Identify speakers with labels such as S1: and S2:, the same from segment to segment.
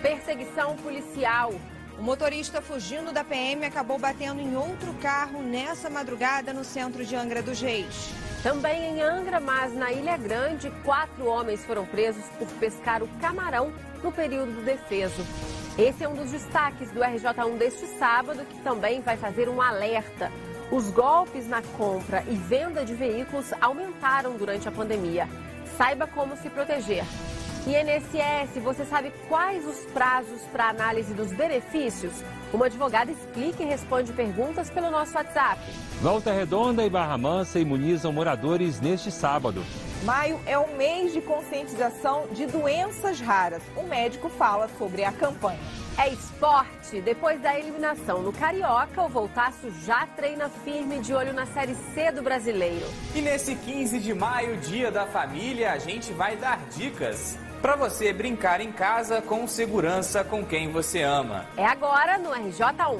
S1: Perseguição policial.
S2: O motorista fugindo da PM acabou batendo em outro carro nessa madrugada no centro de Angra dos Reis.
S1: Também em Angra, mas na Ilha Grande, 4 homens foram presos por pescar o camarão no período do defeso. Esse é um dos destaques do RJ1 deste sábado, que também vai fazer um alerta. Os golpes na compra e venda de veículos aumentaram durante a pandemia. Saiba como se proteger. INSS, você sabe quais os prazos para análise dos benefícios? Uma advogada explica e responde perguntas pelo nosso WhatsApp.
S3: Volta Redonda e Barra Mansa imunizam moradores neste sábado.
S4: Maio é o mês de conscientização de doenças raras. O médico fala sobre a campanha.
S1: É esporte. Depois da eliminação no Carioca, o Voltaço já treina firme de olho na Série C do Brasileiro.
S5: E nesse 15 de maio, Dia da Família, a gente vai dar dicas para você brincar em casa com segurança com quem você ama.
S1: É agora no RJ1.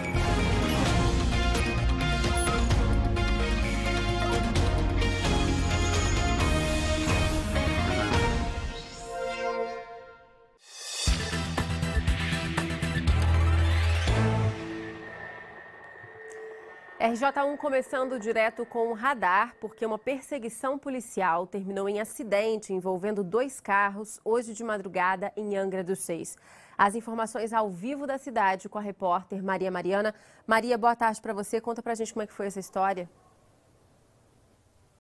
S1: RJ1 começando direto com o radar, porque uma perseguição policial terminou em acidente envolvendo 2 carros hoje de madrugada em Angra dos Reis. As informações ao vivo da cidade com a repórter Maria Mariana. Maria, boa tarde para você. Conta pra gente como é que foi essa história.